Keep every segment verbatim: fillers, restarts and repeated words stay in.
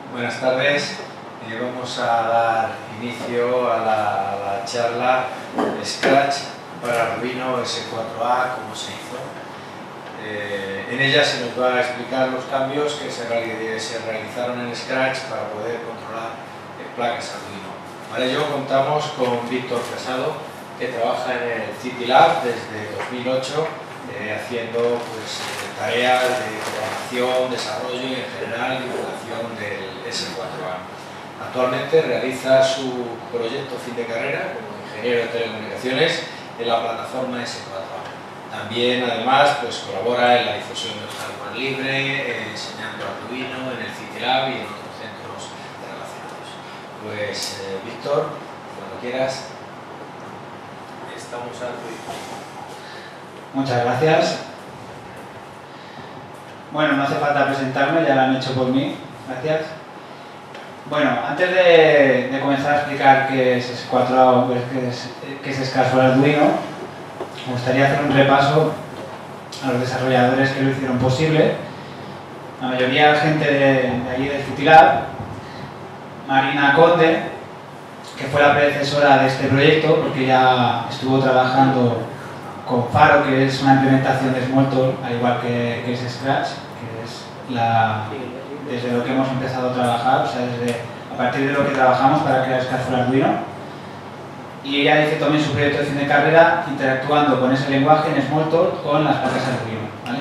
Buenas tardes. Eh, vamos a dar inicio a la, a la charla Scratch para Arduino ese cuatro A, cómo se hizo. Eh, en ella se nos va a explicar los cambios que se, se realizaron en Scratch para poder controlar eh, placas Arduino. Para ello contamos con Víctor Casado, que trabaja en el CityLab desde dos mil ocho, eh, haciendo pues, eh, tareas de programación, desarrollo y en general divulgación del ese cuatro A. Actualmente realiza su proyecto fin de carrera como ingeniero de telecomunicaciones en la plataforma ese cuatro A. También, además, pues, colabora en la difusión del hardware libre, eh, enseñando Arduino en el CityLab y en otros centros relacionados. Pues, eh, Víctor, cuando quieras, estamos a tu disposición. Muchas gracias. Bueno, no hace falta presentarme, ya lo han hecho por mí. Gracias. Bueno, antes de, de comenzar a explicar qué es ese cuatro A o qué es, qué es Scratch para Arduino, me gustaría hacer un repaso a los desarrolladores que lo hicieron posible. La mayoría de gente de, de allí del CityLab, Marina Conde, que fue la predecesora de este proyecto, porque ya estuvo trabajando con Faro, que es una implementación de Smalltalk, al igual que, que es Scratch, que es la, desde lo que hemos empezado a trabajar, o sea, desde, a partir de lo que trabajamos para crear Scratch for Arduino. Y ella hizo también su proyecto de fin de carrera interactuando con ese lenguaje en Smalltalk con las placas Arduino, ¿vale?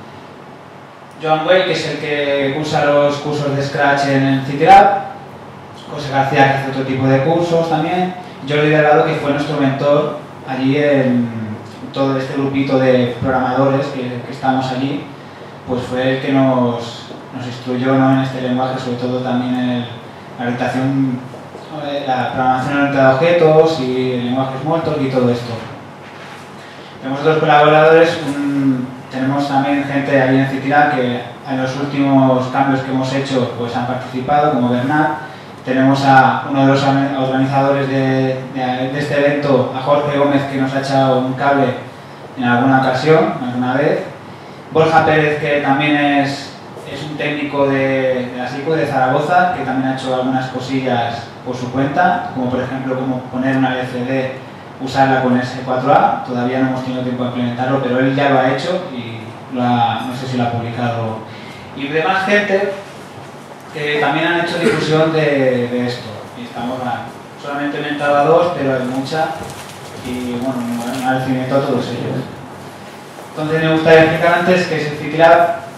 Joan Way, que es el que cursa los cursos de Scratch en el CityLab, José García, que hace otro tipo de cursos también, Jordi Delgado, que fue nuestro mentor allí en todo este grupito de programadores que, que estamos allí, pues fue el que nos, nos instruyó, ¿no?, en este lenguaje, sobre todo también en el, la orientación, la programación orientada a objetos y el lenguaje Smalltalk y todo esto. Tenemos otros colaboradores, un, tenemos también gente ahí en CityLab que en los últimos cambios que hemos hecho pues han participado, como Bernat. Tenemos a uno de los organizadores de, de, de este evento, a Jorge Gómez, que nos ha echado un cable en alguna ocasión, alguna vez. Borja Pérez, que también es, es un técnico de, de la SICO de Zaragoza, que también ha hecho algunas cosillas por su cuenta, como por ejemplo como poner una L C D, usarla con ese cuatro A. Todavía no hemos tenido tiempo de implementarlo, pero él ya lo ha hecho y lo ha, no sé si lo ha publicado. Y demás gente que también han hecho difusión de, de esto. Y estamos a, solamente me he entrado a dos, pero hay mucha. Y bueno, un agradecimiento a todos ellos. Entonces me gustaría explicar antes que es el CityLab.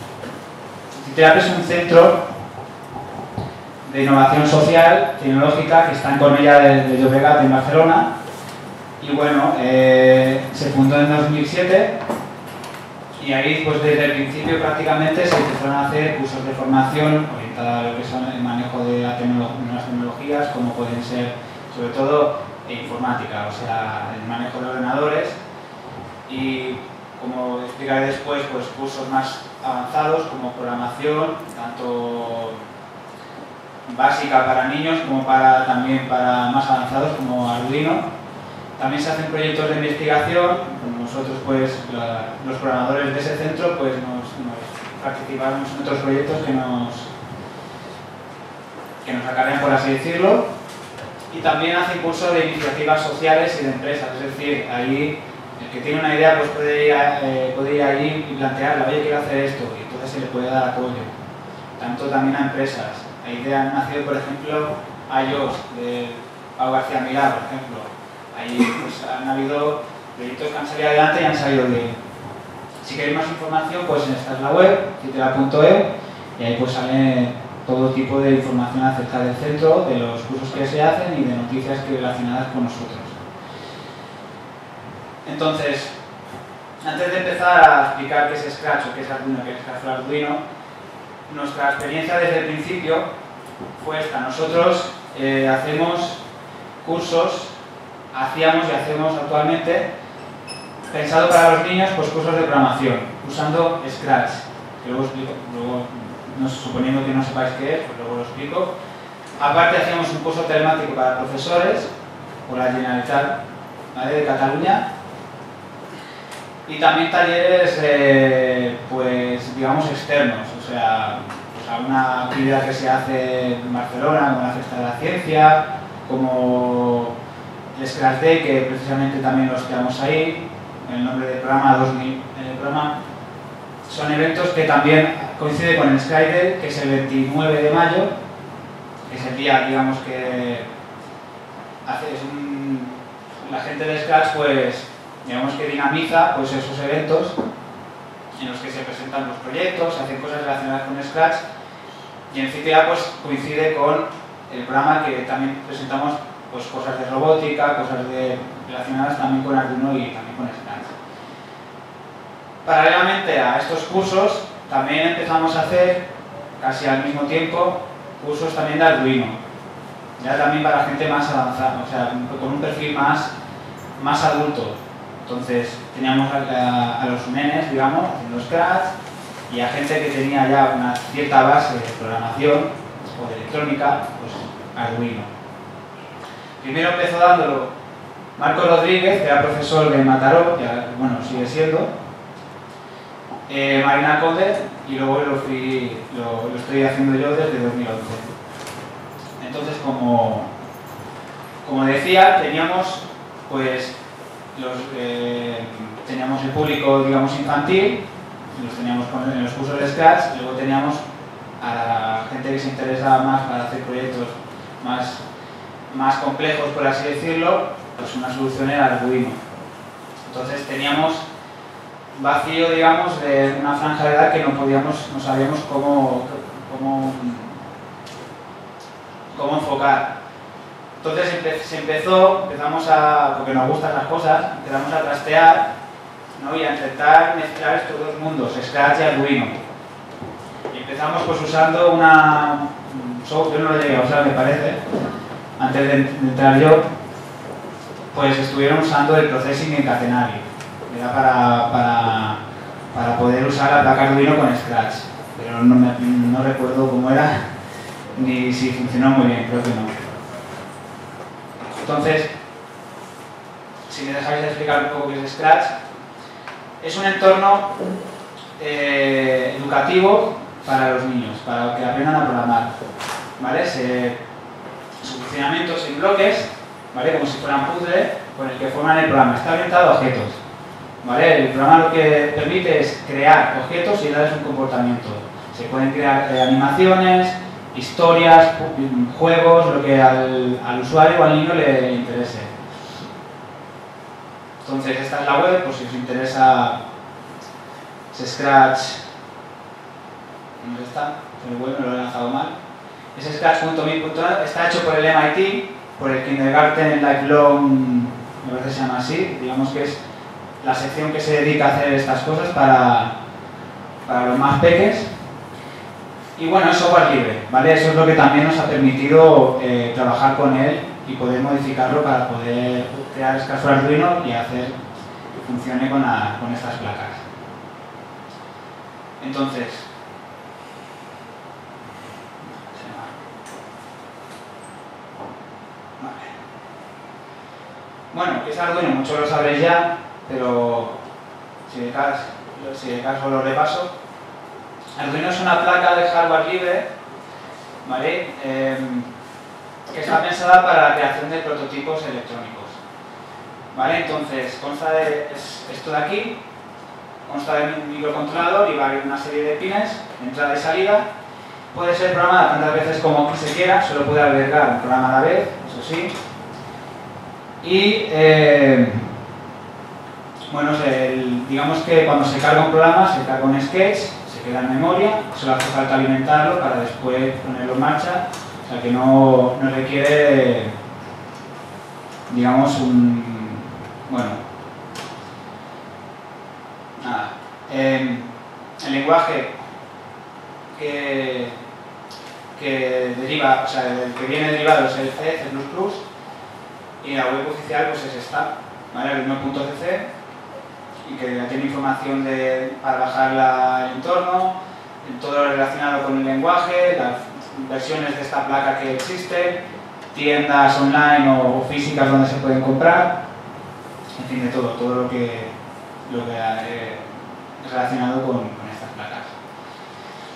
El CityLab es un centro de innovación social, tecnológica, que está en Cornellà de, de Llobregat, en Barcelona. Y bueno, eh, se fundó en dos mil siete. Y ahí, pues desde el principio prácticamente se empezaron a hacer cursos de formación orientada a lo que son el manejo de la tecno nuevas tecnologías, como pueden ser, sobre todo, informática, o sea, el manejo de ordenadores. Y como explicaré después, pues cursos más avanzados como programación, tanto básica para niños como para, también para más avanzados como Arduino. También se hacen proyectos de investigación. Nosotros, pues, la, los programadores de ese centro, pues, nos, nos participamos en otros proyectos que nos, que nos acarrean, por así decirlo. Y también hacen cursos de iniciativas sociales y de empresas. Es decir, ahí el que tiene una idea pues puede ir, a, eh, puede ir allí y plantearla, oye, quiero hacer esto, y entonces se le puede dar apoyo. Tanto también a empresas. La idea ha nacido, por ejemplo, a I O S, de Pau García Milá, por ejemplo. Ahí pues, han habido proyectos que han salido adelante y han salido bien. Si queréis más información, pues esta es la web, cityLab punto e, y ahí pues sale todo tipo de información acerca del centro, de los cursos que se hacen y de noticias que relacionadas con nosotros. Entonces, antes de empezar a explicar qué es Scratch o qué es Arduino, qué es Scratch for Arduino, nuestra experiencia desde el principio fue esta. Nosotros eh, hacemos cursos, hacíamos y hacemos actualmente, pensado para los niños, pues cursos de programación, usando Scratch, que luego explico, luego, no, suponiendo que no sepáis qué es, pues luego lo explico. Aparte hacíamos un curso telemático para profesores, por la Generalitat, ¿vale?, de Cataluña. Y también talleres, eh, pues, digamos, externos, o sea, pues pues, alguna actividad que se hace en Barcelona, como la Fiesta de la Ciencia, como el Scratch Day, que precisamente también los creamos ahí, en el nombre del programa dos mil. En el programa son eventos que también coinciden con el Scratch Day, que es el veintinueve de mayo, que es el día, digamos, que hace, es un, la gente de Scratch, pues, digamos que dinamiza pues, esos eventos en los que se presentan los proyectos, se hacen cosas relacionadas con Scratch, y en C T A pues, coincide con el programa que también presentamos pues, cosas de robótica, cosas de, relacionadas también con Arduino y también con Scratch. Paralelamente a estos cursos, también empezamos a hacer, casi al mismo tiempo, cursos también de Arduino. Ya también para gente más avanzada, o sea, con un perfil más, más adulto. Entonces, teníamos a, a los nenes, digamos, haciendo Scratch, y a gente que tenía ya una cierta base de programación o de electrónica, pues Arduino. Primero empezó dándolo Marco Rodríguez, que era profesor de Mataró, ya, bueno, sigue siendo, eh, Marina Coder, y luego lo, fui, lo, lo estoy haciendo yo desde dos mil once. Entonces, como, como decía, teníamos, pues, los, eh, teníamos el público, digamos, infantil, los teníamos con, en los cursos de Scratch, y luego teníamos a la gente que se interesaba más para hacer proyectos más, más complejos, por así decirlo, pues una solución era Arduino. Entonces teníamos vacío, digamos, de una franja de edad que no podíamos, no sabíamos cómo, cómo, cómo enfocar. Entonces empe se empezó, empezamos a, porque nos gustan las cosas, empezamos a trastear, ¿no? Y a intentar mezclar estos dos mundos, Scratch y Arduino. Y empezamos pues usando una, yo no lo llegué a usar, me parece, antes de, de entrar yo, pues estuvieron usando el processing en catenario. Era para, para, para poder usar la placa Arduino con Scratch, pero no, me, no recuerdo cómo era, ni si funcionó muy bien, creo que no. Entonces, si me dejáis de explicar un poco qué es Scratch, es un entorno eh, educativo para los niños, para que aprendan a programar, ¿vale? Se, su funcionamiento es en bloques, ¿vale? Como si fueran puzzles, con el que forman el programa. Está orientado a objetos, ¿vale? El programa lo que permite es crear objetos y darles un comportamiento. Se pueden crear eh, animaciones, historias, juegos, lo que al, al usuario o al niño le interese. Entonces, esta es la web, por si os interesa, es Scratch. ¿Dónde está? El web me lo he lanzado mal. Es scratch punto me punto net, está hecho por el M I T, por el Kindergarten Lifelong, me parece que se llama así, digamos que es la sección que se dedica a hacer estas cosas para, para los más pequeños. Y bueno, es software libre, ¿vale? Eso es lo que también nos ha permitido eh, trabajar con él y poder modificarlo para poder crear Scratch for Arduino y hacer que funcione con, la, con estas placas. Entonces, vale. Bueno, ¿qué es Arduino? Muchos lo sabréis ya, pero si de caso, si de caso lo repaso. Arduino es una placa de hardware libre, ¿vale? Eh, que está pensada para la creación de prototipos electrónicos, ¿vale? Entonces, consta de es esto de aquí, consta de un microcontrolador y va a haber una serie de pines, entrada y salida. Puede ser programada tantas veces como se quiera, solo puede albergar un programa a la vez, eso sí. Y, eh, bueno, el, digamos que cuando se carga un programa, se carga un sketch, queda en memoria, solo hace falta alimentarlo para después ponerlo en marcha, o sea que no, no requiere, digamos, un, bueno, nada. Eh, el lenguaje que, que deriva, o sea, el que viene derivado es el C, C plus plus, y la web oficial pues es esta, ¿vale? El uno punto c c. Y que ya tiene información de, para bajar la, el entorno, todo lo relacionado con el lenguaje, las versiones de esta placa que existen, tiendas online o, o físicas donde se pueden comprar, en fin, de todo, todo lo que, lo que eh, es relacionado con, con estas placas.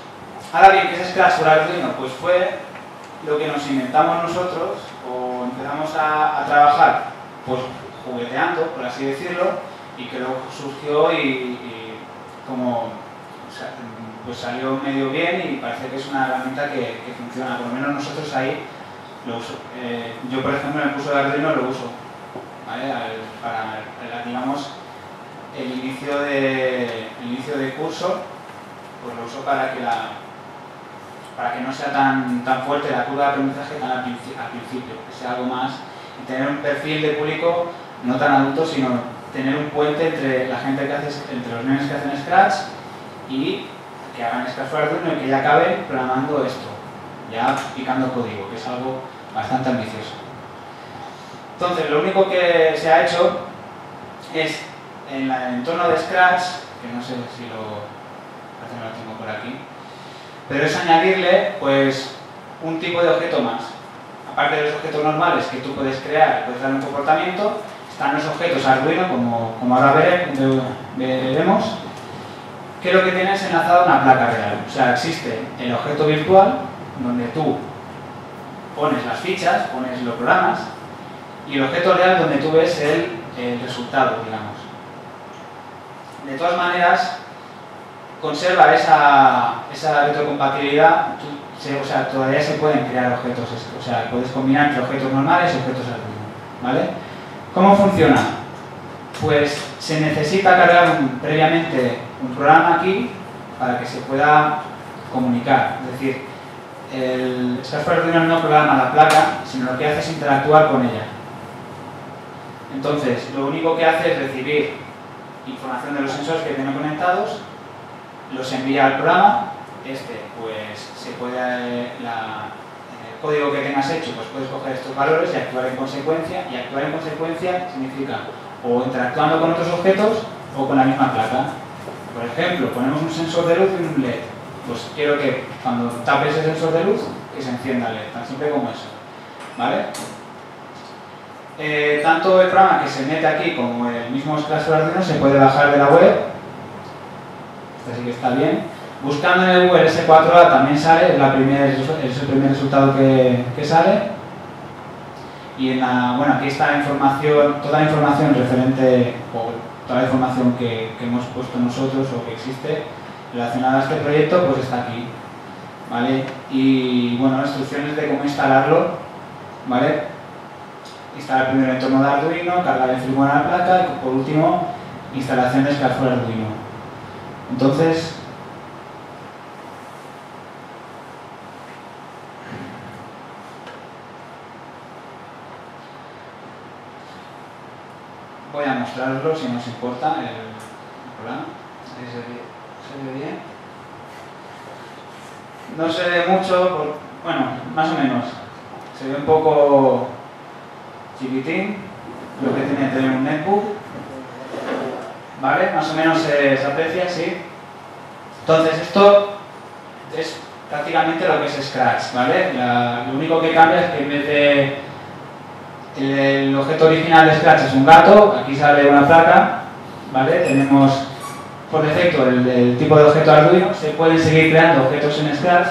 Ahora bien, ¿qué es Scratch por Arduino? Pues fue lo que nos inventamos nosotros o empezamos a, a trabajar pues jugueteando, por así decirlo, y que luego surgió y, y como o sea, pues salió medio bien y parece que es una herramienta que, que funciona. Por lo menos nosotros ahí lo uso. Eh, yo, por ejemplo, en el curso de Arduino lo uso, ¿vale? Al, para, digamos, el inicio de, el inicio de curso, pues lo uso para que la para que no sea tan, tan fuerte la curva de aprendizaje tan al, principio, al principio, que sea algo más, y tener un perfil de público no tan adulto, sino tener un puente entre la gente que hace, entre los niños que hacen Scratch y que hagan Scratch por Arduino y que ya acaben programando esto, ya picando código, que es algo bastante ambicioso. Entonces, lo único que se ha hecho es, en el entorno de Scratch, que no sé si lo, parece que lo tengo por aquí, pero es añadirle pues un tipo de objeto más. Aparte de los objetos normales que tú puedes crear, puedes dar un comportamiento, están los objetos Arduino, como, como ahora veremos, que lo que tiene es enlazado a una placa real. O sea, existe el objeto virtual, donde tú pones las fichas, pones los programas, y el objeto real donde tú ves el, el resultado, digamos. De todas maneras, conserva esa, esa retrocompatibilidad, se, o sea, todavía se pueden crear objetos, o sea, puedes combinar entre objetos normales y objetos Arduino, ¿vale? ¿Cómo funciona? Pues se necesita cargar un, previamente un programa aquí para que se pueda comunicar, es decir, el Scratch por Arduino no programa la placa, sino lo que hace es interactuar con ella. Entonces, lo único que hace es recibir información de los sensores que tiene conectados, los envía al programa, este pues se puede, la, el código que tengas hecho, pues puedes coger estos valores y actuar en consecuencia, y actuar en consecuencia significa o interactuando con otros objetos o con la misma placa. Por ejemplo, ponemos un sensor de luz y un L E D, pues quiero que cuando tapes el sensor de luz, que se encienda el L E D, tan simple como eso, ¿vale? Eh, tanto el programa que se mete aquí como el mismo Scratch por Arduino se puede bajar de la web. Así que está bien. Buscando en el Google ese cuatro A también sale, es, la primer, es el primer resultado que, que sale. Y en la, bueno, aquí está la información, toda la información referente, o toda la información que, que hemos puesto nosotros o que existe relacionada a este proyecto, pues está aquí, ¿vale? Y bueno, instrucciones de cómo instalarlo, ¿vale? Instalar primero el entorno de Arduino, cargar el firmware a la placa y por último, instalación de Scratch por Arduino. Entonces, voy a mostrarlo si nos importa el, el programa. ¿Se ve, se ve bien? No se ve mucho, por, bueno, más o menos. Se ve un poco chiquitín, lo que tiene que tener un netbook. ¿Vale? Más o menos se, se aprecia, sí. Entonces, esto es prácticamente lo que es Scratch, ¿vale? La, lo único que cambia es que en vez de el, el objeto original de Scratch es un gato, aquí sale una placa, ¿vale? Tenemos por defecto el, el tipo de objeto Arduino, se pueden seguir creando objetos en Scratch.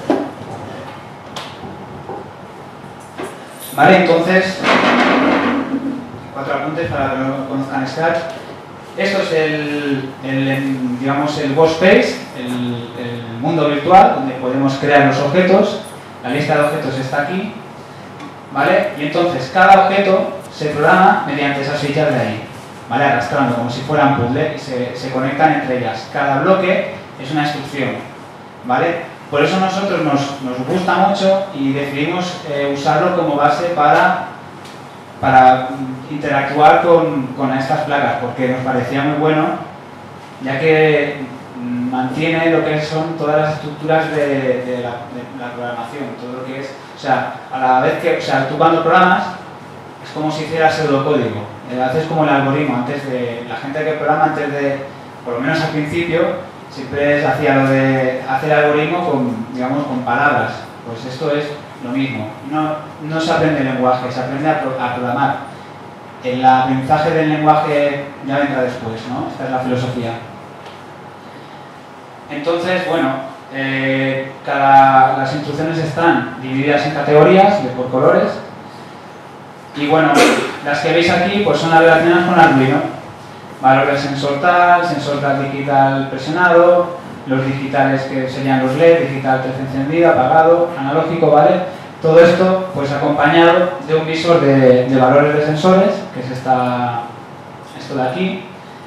¿Vale? Entonces, cuatro apuntes para que no conozcan Scratch. Esto es el, el, digamos, el workspace, el, el mundo virtual, donde podemos crear los objetos. La lista de objetos está aquí, ¿vale? Y entonces cada objeto se programa mediante esas fichas de ahí, ¿vale? Arrastrando, como si fueran puzzle, y se, se conectan entre ellas. Cada bloque es una instrucción, ¿vale? Por eso nosotros nos, nos gusta mucho y decidimos eh, usarlo como base para para interactuar con, con estas placas, porque nos parecía muy bueno, ya que mantiene lo que son todas las estructuras de, de, la, de la programación, todo lo que es, o sea, a la vez que, o sea, tú cuando programas, es como si hicieras pseudocódigo, eh, haces como el algoritmo, antes de, la gente que programa antes de, por lo menos al principio, siempre hacía lo de hacer algoritmo con, digamos, con palabras, pues esto es lo mismo, no, no se aprende lenguaje, se aprende a, pro, a programar. El aprendizaje del lenguaje ya vendrá después, ¿no? Esta es la filosofía. Entonces, bueno, Eh, cada, las instrucciones están divididas en categorías de por colores y bueno, las que veis aquí pues son las relacionadas con Arduino. Valores sensor tal, sensor tal digital presionado, los digitales que serían los L E D, digital tres encendida, apagado, analógico, ¿vale? Todo esto pues acompañado de un visor de, de valores de sensores, que es esta, esto de aquí.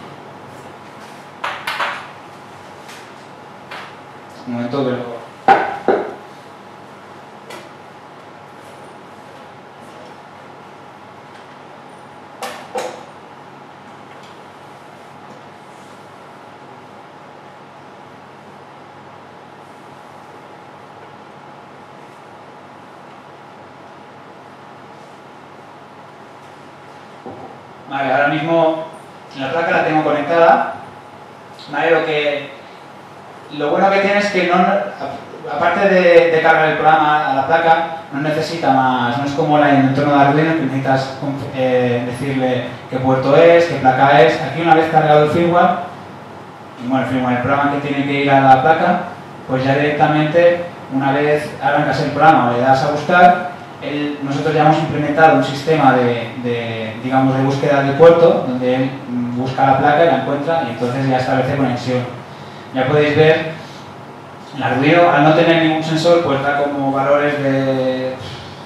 Un momento que lo... Vale, ahora mismo la placa la tengo conectada. Vale, lo que... Lo bueno que tiene es que no, aparte de, de cargar el programa a la placa, no necesita más, no es como la en el entorno de Arduino que necesitas eh, decirle qué puerto es, qué placa es. Aquí una vez cargado el firmware, bueno, el firmware, el programa que tiene que ir a la placa, pues ya directamente, una vez arrancas el programa o le das a buscar, él, nosotros ya hemos implementado un sistema de, de, digamos, de búsqueda de puerto, donde él busca la placa y la encuentra y entonces ya establece conexión. Ya podéis ver, el Arduino, al no tener ningún sensor, pues da como valores de,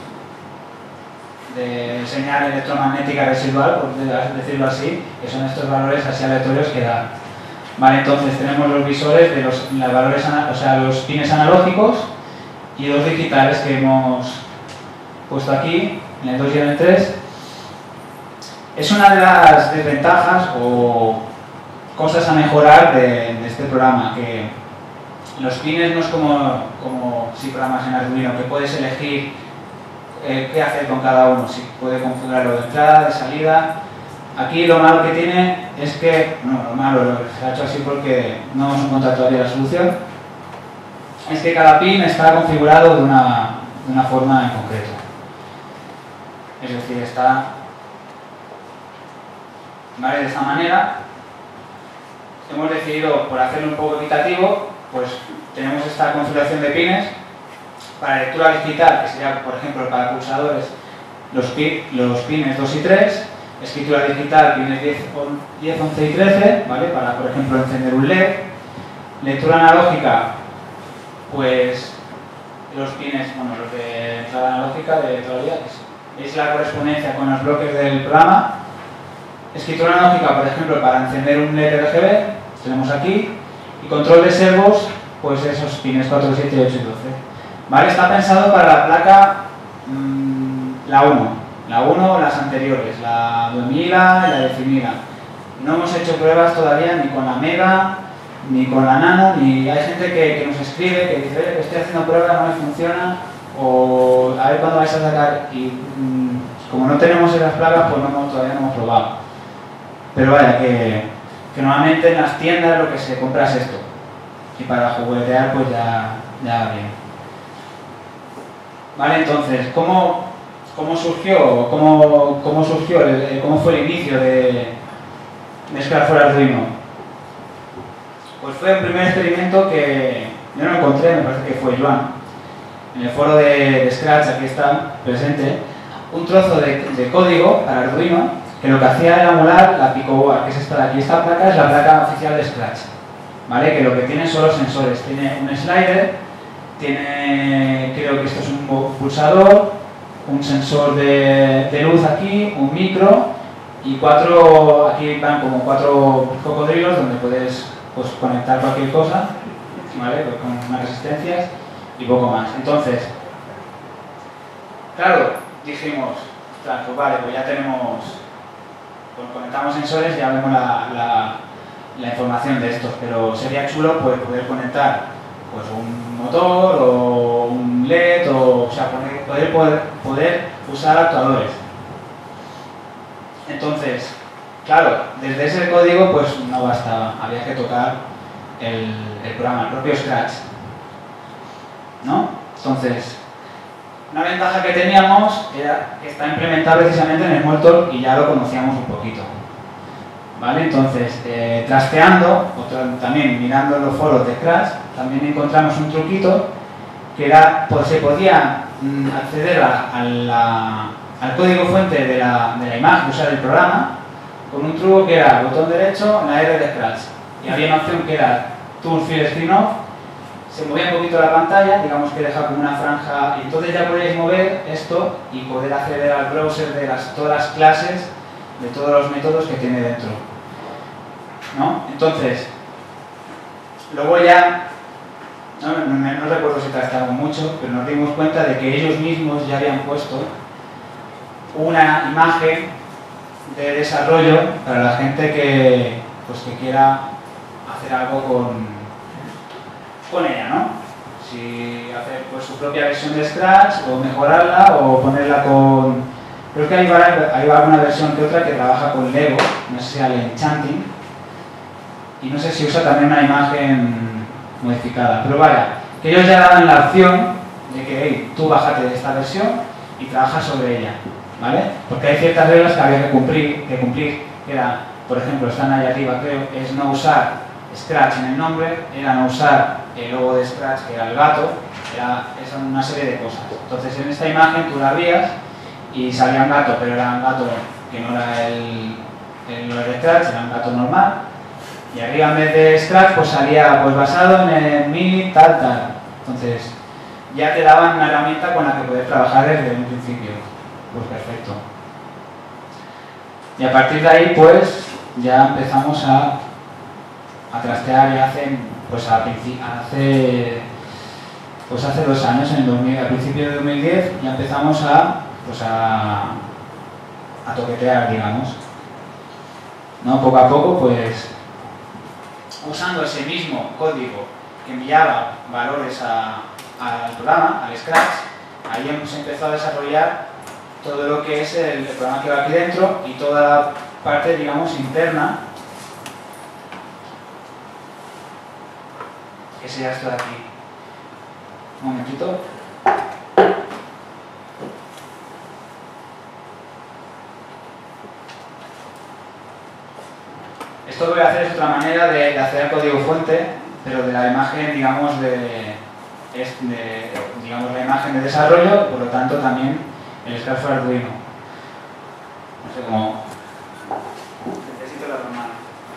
de señal electromagnética residual, por decirlo así, que son estos valores así aleatorios que da. Vale, entonces tenemos los visores de los, los valores, o sea, los pines analógicos y dos digitales que hemos puesto aquí, en el dos y en el tres. Es una de las desventajas o cosas a mejorar de, de este programa, que los pines no es como, como si programas en Arduino, que puedes elegir eh, qué hacer con cada uno, si puede configurarlo de entrada, de salida. Aquí lo malo que tiene es que, no, lo malo, lo se ha hecho así porque no hemos encontrado todavía la solución, es que cada pin está configurado de una, de una forma en concreto. Es decir, está, ¿vale? De esta manera. Hemos decidido, por hacerlo un poco equitativo, pues tenemos esta configuración de pines para lectura digital, que sería, por ejemplo, para pulsadores, los, pin, los pines dos y tres, escritura digital, pines diez, once y trece, ¿vale? Para, por ejemplo, encender un L E D. Lectura analógica, pues los pines, bueno, los de entrada analógica de todavía, que es la correspondencia con los bloques del programa. Escritura analógica, por ejemplo, para encender un L E D R G B, tenemos aquí. Y control de servos, pues esos pines cuatro, siete, ocho y doce. ¿Vale? Está pensado para la placa mmm, la uno. La uno o las anteriores, la duemila y la decimila. No hemos hecho pruebas todavía ni con la mega, ni con la nano, ni hay gente que, que nos escribe, que dice, oye, que estoy haciendo pruebas, no me funciona, o a ver cuándo vais a sacar. Y mmm, como no tenemos esas placas, pues no hemos, todavía no hemos probado. Pero vaya, que, que normalmente en las tiendas lo que se compra es esto. Y para juguetear pues ya, ya va bien. Vale, entonces, ¿cómo, cómo surgió, cómo, cómo, surgió el, cómo fue el inicio de, de Scratch for Arduino? Pues fue un primer experimento que yo no encontré, me parece que fue Joan. En el foro de, de Scratch, aquí está presente, un trozo de, de código para Arduino que lo que hacía era emular la picoboard, que es esta de aquí. Esta placa es la placa oficial de Scratch, ¿vale? Que lo que tiene son los sensores. Tiene un slider, tiene, creo que esto es un pulsador, un sensor de, de luz aquí, un micro y cuatro, aquí van como cuatro cocodrilos donde puedes pues, conectar cualquier cosa, ¿vale? Pues con unas resistencias y poco más. Entonces, claro, dijimos, pues vale, pues ya tenemos... Pues conectamos sensores y ya vemos la, la, la información de estos, pero sería chulo pues, poder conectar pues, un motor o un L E D, o, o sea, poder, poder, poder usar actuadores. Entonces, claro, desde ese código pues no bastaba, había que tocar el, el programa, el propio Scratch, ¿no? Entonces, una ventaja que teníamos era que está implementado precisamente en el Smalltalk y ya lo conocíamos un poquito. ¿vale? Entonces, eh, trasteando, o tra también mirando los foros de Scratch, también encontramos un truquito que era, pues se podía mm, acceder a, a la, al código fuente de la, de la imagen, o sea, del programa, con un truco que era botón derecho en la R de Scratch. Y había una opción que era Turn Fill Screen Off, se movía un poquito la pantalla, digamos que deja como una franja, y entonces ya podíais mover esto y poder acceder al browser de las, todas las clases, de todos los métodos que tiene dentro, ¿no? Entonces, luego ya, no, no, no recuerdo si trasteamos mucho, pero nos dimos cuenta de que ellos mismos ya habían puesto una imagen de desarrollo para la gente que, pues, que quiera hacer algo con con ella, ¿no? Si hacer pues, su propia versión de Scratch o mejorarla o ponerla con... Creo que hay, hay alguna versión que otra que trabaja con Lego, no sé si al Enchanting, y no sé si usa también una imagen modificada, pero vaya, que ellos ya daban la opción de que hey, tú bájate de esta versión y trabaja sobre ella, ¿vale? Porque hay ciertas reglas que había que cumplir, que cumplir, que era, por ejemplo, están ahí arriba, creo, es no usar Scratch en el nombre, era no usar el logo de Scratch, que era el gato, era esa una serie de cosas. Entonces en esta imagen tú la abrías y salía un gato, pero era un gato que no era el, el de Scratch, era un gato normal. Y arriba en vez de Scratch pues salía pues basado en el mini tal tal. Entonces ya te daban una herramienta con la que poder trabajar desde un principio. Pues perfecto. Y a partir de ahí pues ya empezamos a a trastear y hacen pues a hace pues hace dos años, en el dos mil, al principio de dos mil diez, ya empezamos a pues a, a toquetear, digamos, ¿no? Poco a poco, pues usando ese mismo código que enviaba valores a, al programa, al Scratch, ahí hemos empezado a desarrollar todo lo que es el, el programa que va aquí dentro y toda la parte, digamos, interna, que sería esto de aquí. Un momentito. Esto lo voy a hacer es otra manera de, de hacer el código fuente, pero de la imagen, digamos, de, es de digamos, la imagen de desarrollo, por lo tanto también el Scratch for Arduino. No sé cómo. Necesito la mano.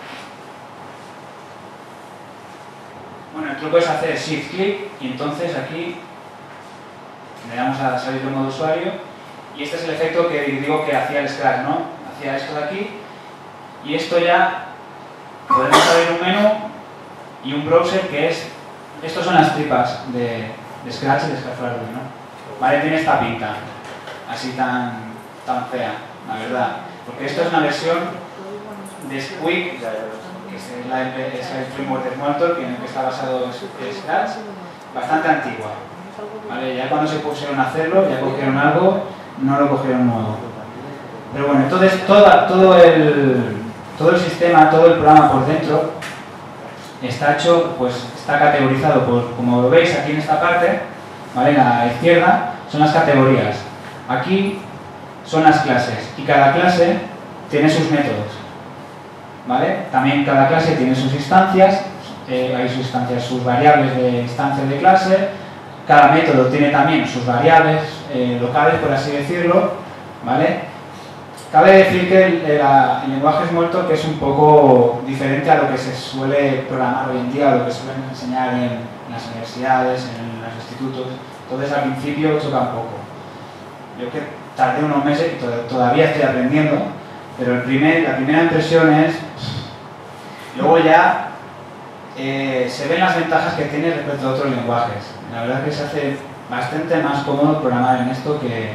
Bueno, el truco es hacer shift click y entonces aquí le damos a salir del modo usuario y este es el efecto que digo que hacía el Scratch, ¿no? Hacía esto de aquí y esto ya podemos abrir un menú y un browser que es, estos son las tripas de, de Scratch y de Scratch for Arduino, ¿vale? Tiene esta pinta así tan, tan fea, la verdad, porque esto es una versión de Squeak, que es, la, es el framework de Smalltalk en el que está basado Scratch, bastante antigua, ¿vale? Ya cuando se pusieron a hacerlo, ya cogieron algo, no lo cogieron nuevo. Pero bueno, entonces toda, todo, el, todo el sistema, todo el programa por dentro está hecho, pues está categorizado por, como lo veis aquí en esta parte, ¿vale? En la izquierda son las categorías. Aquí son las clases y cada clase tiene sus métodos, ¿vale? También cada clase tiene sus instancias, eh, hay sus instancias, sus variables de instancias de clase. Cada método tiene también sus variables eh, locales, por así decirlo, ¿vale? Cabe decir que el, el, el lenguaje Smalltalk es un poco diferente a lo que se suele programar hoy en día, a lo que suelen enseñar en, en las universidades, en los institutos. Entonces al principio choca un poco. Yo que tardé unos meses y to todavía estoy aprendiendo, pero el primer, la primera impresión es... Luego ya eh, se ven las ventajas que tiene respecto a otros lenguajes. La verdad es que se hace bastante más cómodo programar en esto que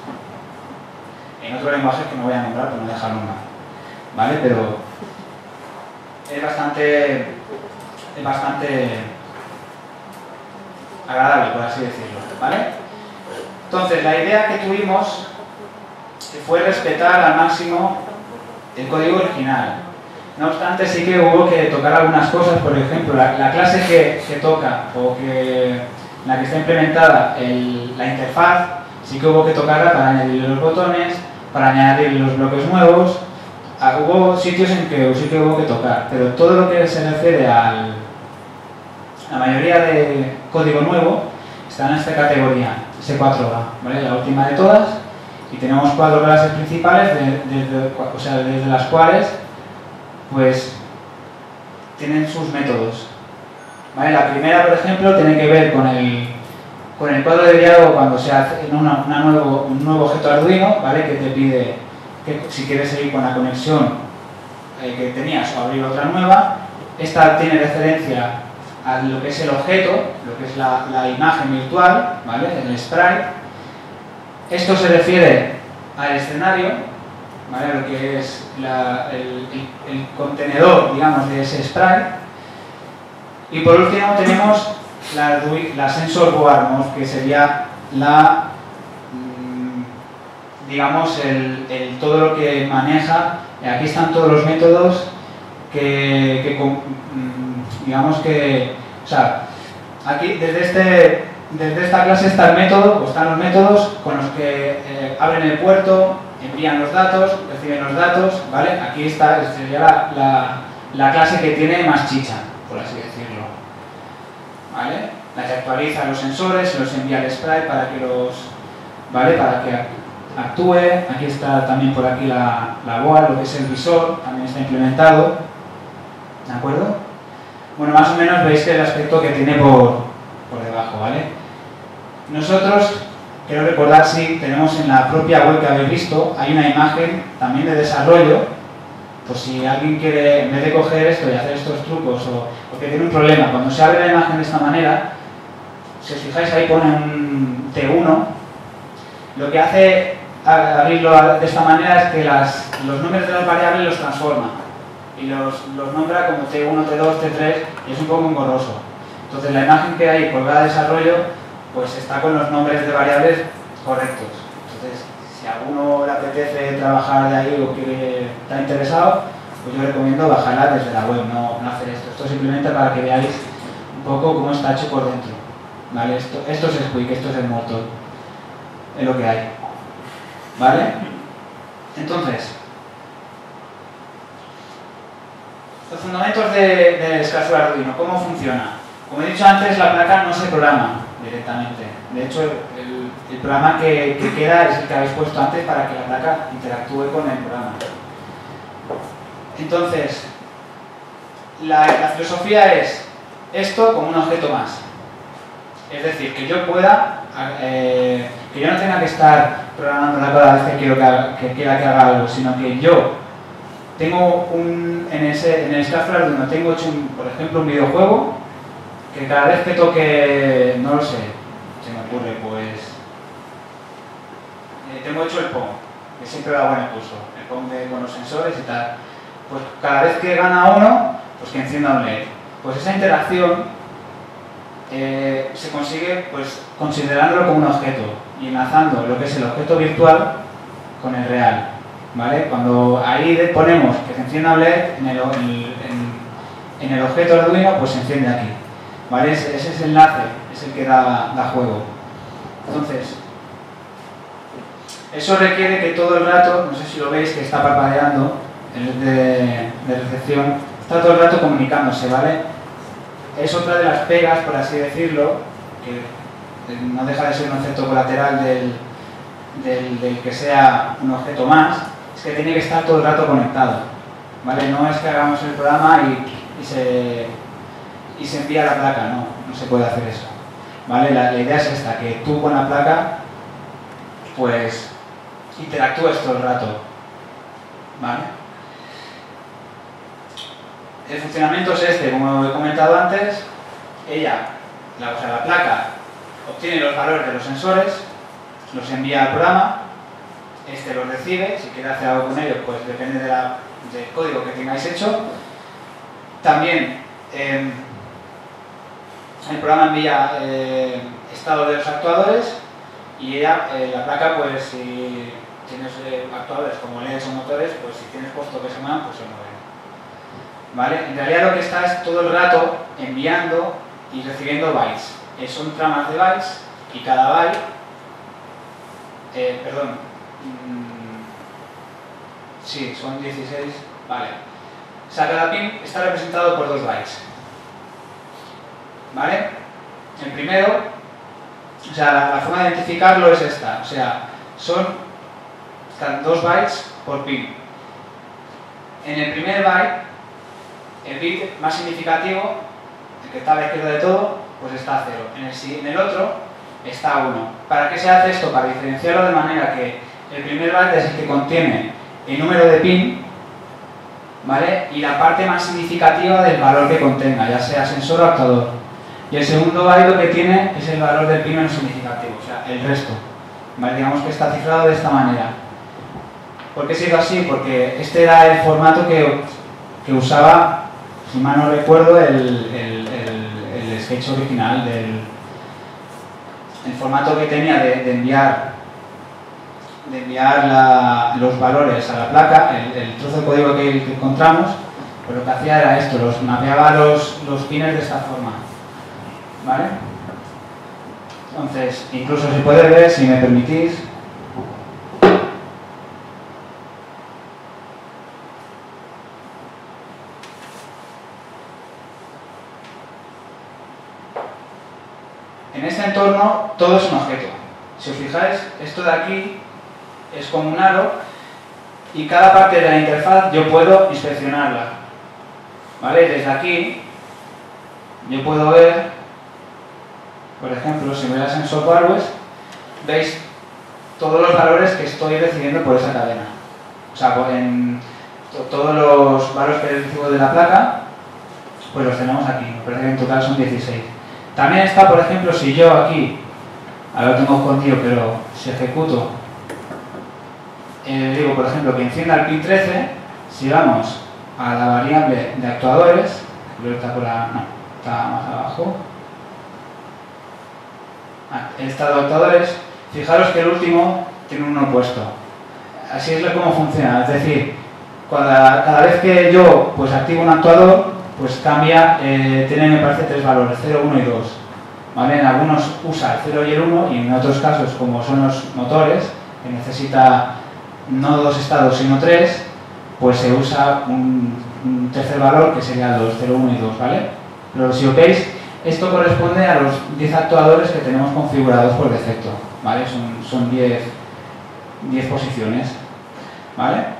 en otro lenguaje que no voy a nombrar para no dejarlo mal, ¿vale? Pero es bastante, es bastante agradable, por así decirlo, ¿vale? Entonces, la idea que tuvimos fue respetar al máximo el código original. No obstante, sí que hubo que tocar algunas cosas, por ejemplo, la, la clase que, que toca o que en la que está implementada el, la interfaz, sí que hubo que tocarla para añadir los botones, para añadir los bloques nuevos, ah, hubo sitios en que sí que hubo que tocar, pero todo lo que se refiere al, a la mayoría de código nuevo está en esta categoría, ese cuatro A, ¿vale? La última de todas, y tenemos cuatro clases principales, de, de, de, o sea, desde las cuales pues tienen sus métodos. ¿Vale? La primera, por ejemplo, tiene que ver con el, con el cuadro de diálogo cuando se hace en una, una nuevo, un nuevo objeto Arduino, ¿vale? Que te pide que si quieres seguir con la conexión eh, que tenías o abrir otra nueva. Esta tiene referencia a lo que es el objeto, lo que es la, la imagen virtual, ¿vale? El sprite. Esto se refiere al escenario, ¿vale? Lo que es la, el, el, el contenedor, digamos, de ese sprite. Y por último tenemos la, la sensor board, que sería la, digamos, el, el, todo lo que maneja. Aquí están todos los métodos que, que digamos que, o sea, aquí desde, este, desde esta clase está el método, o están los métodos con los que eh, abren el puerto, envían los datos, reciben los datos, ¿vale? Aquí está, sería la, la, la clase que tiene más chicha, por así decirlo, ¿vale? La que actualiza los sensores, los envía al sprite para que los, ¿vale? Para que actúe. Aquí está también por aquí la, la board, lo que es el visor, también está implementado, ¿de acuerdo? Bueno, más o menos veis que el aspecto que tiene por, por debajo, ¿vale? Nosotros, quiero recordar, si tenemos en la propia web que habéis visto, hay una imagen también de desarrollo, pues si alguien quiere, en vez de coger esto y hacer estos trucos, o porque tiene un problema, cuando se abre la imagen de esta manera, si os fijáis ahí pone un T uno, lo que hace abrirlo de esta manera es que las, los nombres de las variables los transforma y los, los nombra como T uno, T dos, T tres, y es un poco engorroso. Entonces la imagen que hay colgada de desarrollo pues está con los nombres de variables correctos. Entonces, si a alguno le apetece trabajar de ahí o quiere estar interesado, pues yo recomiendo bajarla desde la web, no, no hacer esto. Esto simplemente para que veáis un poco cómo está hecho por dentro, ¿vale? Esto, esto es Squeak, esto es el motor, es lo que hay, ¿vale? Entonces, los fundamentos de, de Scratch Arduino, ¿cómo funciona? Como he dicho antes, la placa no se programa directamente. De hecho, el, el programa que, que queda es el que habéis puesto antes para que la placa interactúe con el programa. Entonces, la, la filosofía es esto como un objeto más. Es decir, que yo pueda, eh, que yo no tenga que estar programándola cada vez que, quiero que, haga, que quiera que haga algo, sino que yo tengo un, en, ese, en el Scratch Arduino tengo hecho, un, por ejemplo, un videojuego que cada vez que toque, no lo sé, se me ocurre, pues eh, tengo hecho el P O M, que siempre da buen impulso, el P O M de, con los sensores y tal. Pues cada vez que gana uno, pues que encienda un L E D. Pues esa interacción eh, se consigue pues considerándolo como un objeto y enlazando lo que es el objeto virtual con el real, ¿vale? Cuando ahí ponemos que se encienda un L E D en el, en, en el objeto Arduino, pues se enciende aquí, ¿vale? Ese, ese es el enlace, es el que da, da juego. Entonces, eso requiere que todo el rato, no sé si lo veis que está parpadeando, el de, de recepción, está todo el rato comunicándose, ¿vale? Es otra de las pegas, por así decirlo, que no deja de ser un efecto colateral del, del, del que sea un objeto más, es que tiene que estar todo el rato conectado, ¿vale? No es que hagamos el programa y, y, se, y se envía la placa, no, no se puede hacer eso, ¿vale? La, la idea es esta, que tú con la placa, pues, interactúes todo el rato, ¿vale? El funcionamiento es este, como he comentado antes, ella, la, o sea, la placa, obtiene los valores de los sensores, los envía al programa, este los recibe, si quiere hacer algo con ellos, pues depende de la, del código que tengáis hecho. También eh, el programa envía eh, estado de los actuadores y ella, eh, la placa, pues si tienes eh, actuadores como L E Ds o motores, pues si tienes puesto que se muevan, pues se mueven. ¿Vale? En realidad lo que está es todo el rato enviando y recibiendo bytes. Eh, son tramas de bytes y cada byte, eh, perdón, mmm, Sí, son dieciséis. Vale. O sea, cada pin está representado por dos bytes. ¿Vale? El primero, o sea, la, la forma de identificarlo es esta. O sea, son están dos bytes por pin. En el primer byte, el bit más significativo, el que está a la izquierda de todo, pues está a cero. En el, en el otro está a uno. ¿Para qué se hace esto? Para diferenciarlo de manera que el primer byte es el que contiene el número de pin, ¿vale? Y la parte más significativa del valor que contenga, ya sea sensor o actuador. Y el segundo byte lo que tiene es el valor del pin menos significativo, o sea, el resto. ¿Vale? Digamos que está cifrado de esta manera. ¿Por qué se hizo así? Porque este era el formato que, que usaba, si mal no recuerdo, el, el, el, el sketch original, del, el formato que tenía de, de enviar, de enviar la, los valores a la placa, el, el trozo de código que, que encontramos, pues lo que hacía era esto, los mapeaba los, los pines de esta forma. ¿Vale? Entonces, incluso se puede ver, si me permitís, en este entorno todo es un objeto. Si os fijáis, esto de aquí es como un aro y cada parte de la interfaz yo puedo inspeccionarla. ¿Vale? Desde aquí yo puedo ver, por ejemplo, si me das en software, veis todos los valores que estoy recibiendo por esa cadena. O sea, en to todos los valores que recibo de la placa, pues los tenemos aquí. Me parece que en total son dieciséis. También está, por ejemplo, si yo aquí, ahora lo tengo escondido, pero si ejecuto, eh, digo, por ejemplo, que encienda el pin trece, si vamos a la variable de actuadores, creo que está por la, no, está más abajo, el estado de actuadores, fijaros que el último tiene un uno puesto. Así es como funciona, es decir, cada, cada vez que yo pues activo un actuador, pues cambia, eh, tiene, me parece, tres valores, cero, uno y dos. ¿Vale? En algunos usa el cero y el uno, y en otros casos, como son los motores, que necesita no dos estados sino tres, pues se usa un, un tercer valor que sería el dos, cero, uno y dos, ¿vale? Pero si os veis, esto corresponde a los diez actuadores que tenemos configurados por defecto, ¿vale? Son, son diez, diez posiciones, ¿vale?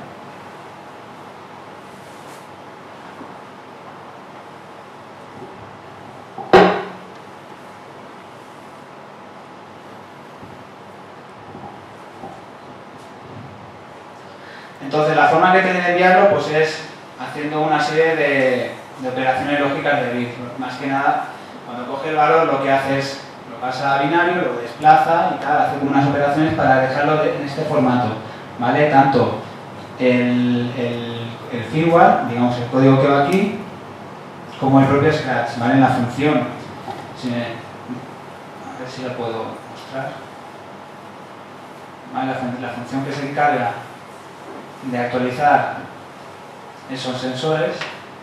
Entonces, la forma que tiene de enviarlo pues es haciendo una serie de, de operaciones lógicas de bit. Más que nada, cuando coge el valor, lo que hace es lo pasa a binario, lo desplaza y tal, hace como unas operaciones para dejarlo de, en este formato, ¿vale? Tanto el, el, el firmware, digamos el código que va aquí, como el propio Scratch, ¿vale? En la función, si me, a ver si la puedo mostrar, ¿vale? La, la función que se encarga de actualizar esos sensores,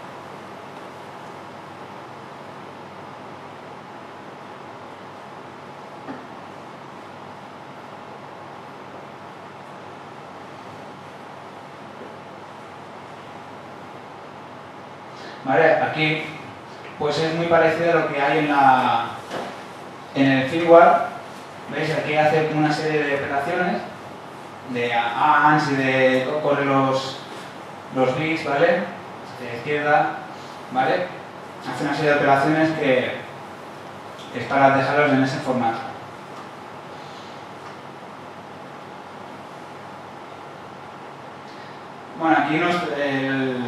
¿vale? Aquí pues es muy parecido a lo que hay en la en el firmware. ¿Veis? Aquí hace una serie de operaciones de A N S y de corre los, los bits, ¿vale? De izquierda, ¿vale? Hace una serie de operaciones que, que es para dejarlos en ese formato. Bueno, aquí nos, el,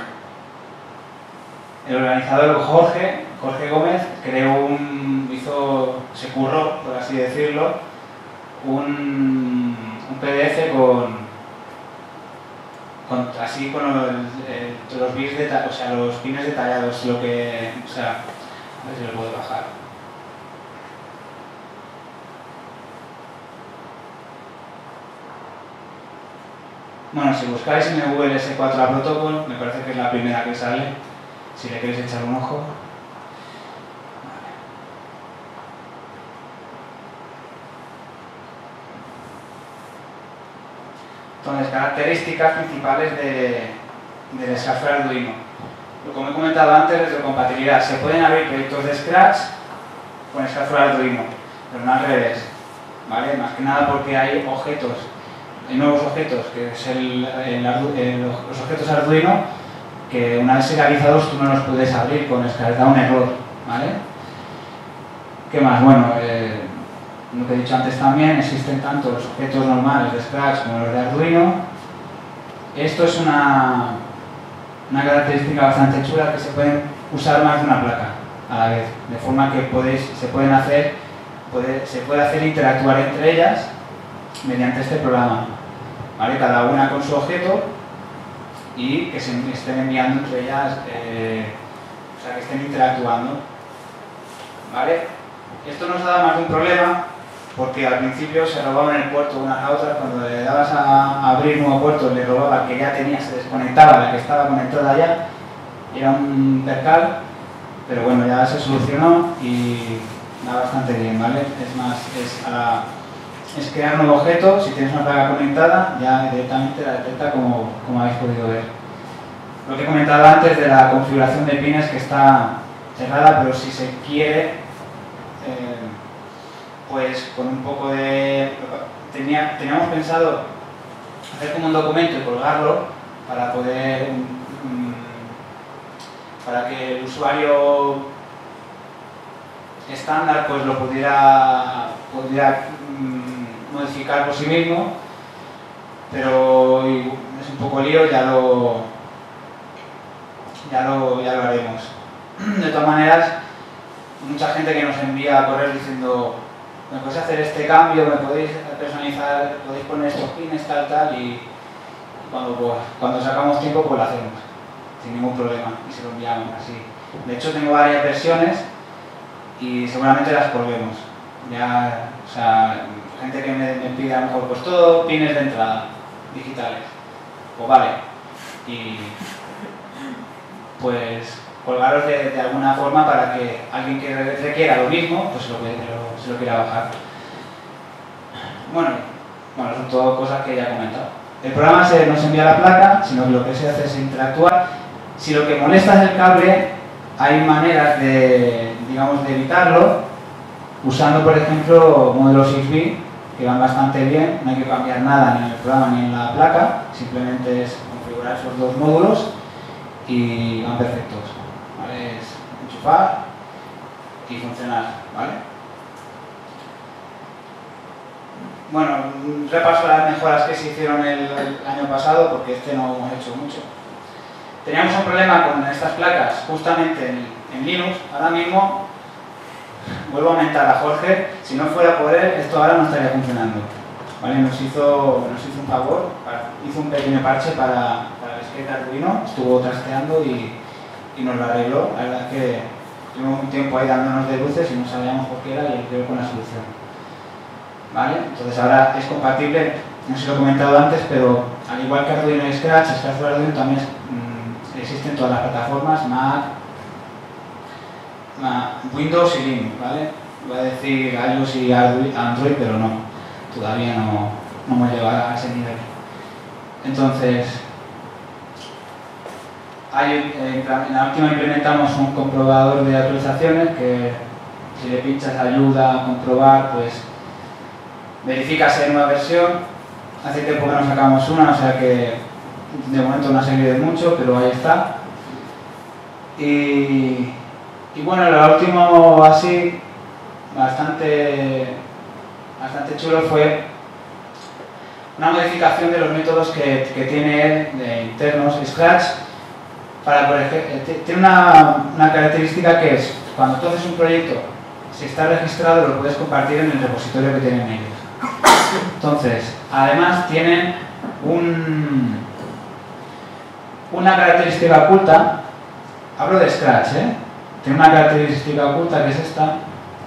el organizador Jorge, Jorge Gómez, creó un, hizo, se curró, por así decirlo, un, un P D F con, con así con el, el, los bits deta, o sea, los pines detallados, lo que, o sea, a ver si lo puedo bajar. Bueno, si buscáis en el Google S cuatro A Protocol, me parece que es la primera que sale, si le queréis echar un ojo. Entonces, características principales de, del Scratch Arduino. Como he comentado antes, retrocompatibilidad. Se pueden abrir proyectos de Scratch con Scratch Arduino, pero no al revés, ¿vale? Más que nada porque hay objetos, hay nuevos objetos, que es el, el, el, los objetos Arduino, que una vez serializados tú no los puedes abrir con Scratch, da un error, ¿vale? ¿Qué más? Bueno, eh, lo que he dicho antes también, existen tanto los objetos normales de Scratch como los de Arduino. Esto es una, una característica bastante chula, que se pueden usar más de una placa a la vez, de forma que podéis, se pueden hacer, puede, se puede hacer interactuar entre ellas mediante este programa, ¿vale? Cada una con su objeto y que se estén enviando entre ellas, eh, o sea, que estén interactuando, ¿vale? Esto nos da más de un problema, porque al principio se robaban el puerto unas a otras. Cuando le dabas a abrir nuevo puerto, le robaba el que ya tenía, se desconectaba la que estaba conectada ya, era un percal, pero bueno, ya se solucionó y va bastante bien, ¿vale? Es más, es, a, es crear un nuevo objeto. Si tienes una placa conectada, ya directamente la detecta, como, como habéis podido ver. Lo que he comentado antes de la configuración de pines, que está cerrada, pero si se quiere, eh, pues con un poco de... Tenía, teníamos pensado hacer como un documento y colgarlo para poder... Um, para que el usuario estándar pues lo pudiera, pudiera um, modificar por sí mismo, pero es un poco lío, ya lo, ya lo, ya lo haremos. De todas maneras, mucha gente que nos envía correos diciendo: me podéis hacer este cambio, me podéis personalizar, podéis poner estos pines, tal, tal, y cuando, pues, cuando sacamos tiempo, pues lo hacemos, sin ningún problema, y se lo enviamos así. De hecho, tengo varias versiones y seguramente las colguemos. Ya, o sea, gente que me, me pide a lo mejor, pues todo pines de entrada, digitales. Pues vale. Y pues colgaros de, de alguna forma para que alguien que requiera lo mismo, pues lo, lo, se lo quiera bajar. Bueno, bueno, son todas cosas que ya he comentado. El programa se, no se envía a la placa, sino que lo que se hace es interactuar. Si lo que molesta es el cable, hay maneras de, digamos, de evitarlo, usando, por ejemplo, modelos seis bit, que van bastante bien. No hay que cambiar nada ni en el programa ni en la placa, simplemente es configurar esos dos módulos y van perfectos. ¿Vale? Es enchufar y funcionar, ¿vale? Bueno, repaso las mejoras que se hicieron el, el año pasado, porque este no hemos hecho mucho. Teníamos un problema con estas placas justamente en, en Linux. Ahora mismo, vuelvo a aumentar a Jorge, si no fuera por él, esto ahora no estaría funcionando. ¿Vale? Nos hizo, nos hizo un favor, hizo un pequeño parche para, para el skate Arduino, estuvo trasteando y, y nos lo arregló. La verdad es que tuvimos un tiempo ahí dándonos de luces y no sabíamos por qué era, y él dio con la solución. ¿Vale? Entonces ahora es compatible, no sé si lo he comentado antes, pero al igual que Arduino y Scratch, Scratch Arduino también es, mmm, existe en todas las plataformas, Mac, Mac, Windows y Linux, ¿vale? Voy a decir iOS y Android, pero no, todavía no, no hemos llegado a ese nivel. Entonces, hay, en la última implementamos un comprobador de actualizaciones que, si le pinchas ayuda a comprobar, pues verifica si hay nueva versión. Hace tiempo que no sacamos una, o sea que de momento no ha servido de mucho, pero ahí está. Y, y bueno, lo último así, bastante, bastante chulo, fue una modificación de los métodos que, que tiene él de internos Scratch. Para, por ejemplo, tiene una, una característica que es, cuando tú haces un proyecto, si está registrado, lo puedes compartir en el repositorio que tienen ellos. Entonces, además tienen un, una característica oculta. Hablo de Scratch, ¿eh? Tiene una característica oculta que es esta,